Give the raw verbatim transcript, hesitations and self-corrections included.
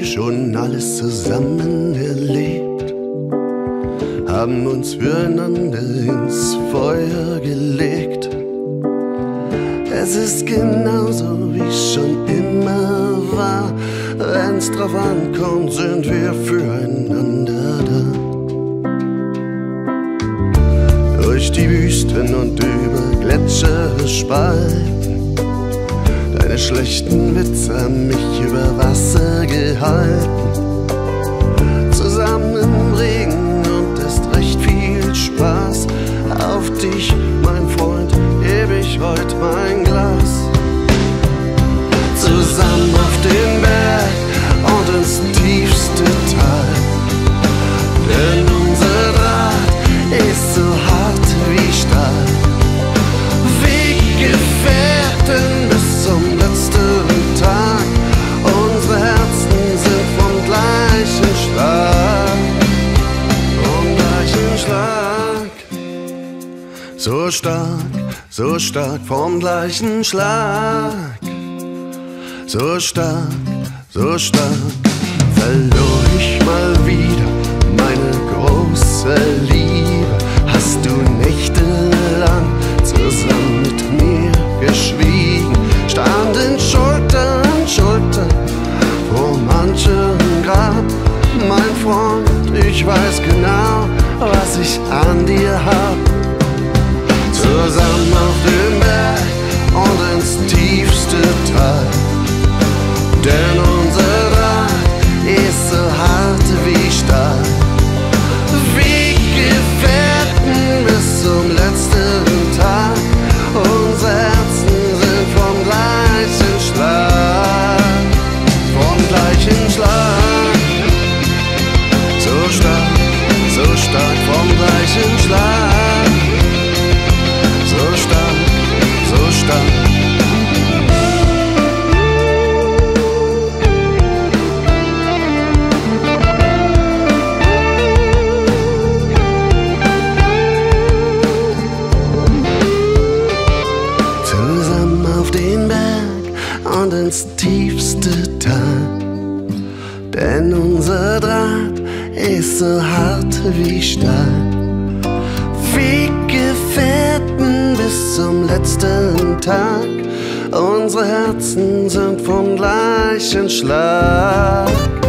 schon alles zusammen erlebt, haben uns füreinander ins Feuer gelegt. Es ist genauso wie schon immer war, wenn's drauf ankommt, sind wir füreinander da. Durch die Wüsten und über Gletscherspalten, deine schlechten Witze haben mich über Wasser gehalten. Zusammen im Regen und erst recht viel Spaß. Auf dich, mein Freund, heb ich heut mein Glas. Zusammen auf den Berg und ins tiefste Tal, denn unser Draht ist so hart wie Stahl. Weggefährten bis zum letzten Tag, unsere Herzen sind vom gleichen Schlag, vom gleichen Schlag. So stark, so stark vom gleichen Schlag. So stark, so stark verlor ich mal wieder meine große Liebe. Hast du nächtelang zusammen mit mir geschwiegen, standen Schulter an Schulter vor manchem Grab. Mein Freund, ich weiß genau, was ich an dir hab. Zusammen auf dem Berg und ins tiefste Tal, denn unser Draht ist so hart wie Stahl. Weggefährten bis zum letzten Tag, unsere Herzen sind vom gleichen Schlag, vom gleichen Schlag. So stark, so stark vom gleichen Schlag. So stark, so stark. Und ins tiefste Tal, denn unser Draht ist so hart wie Stahl. Weggefährten bis zum letzten Tag, unsere Herzen sind vom gleichen Schlag.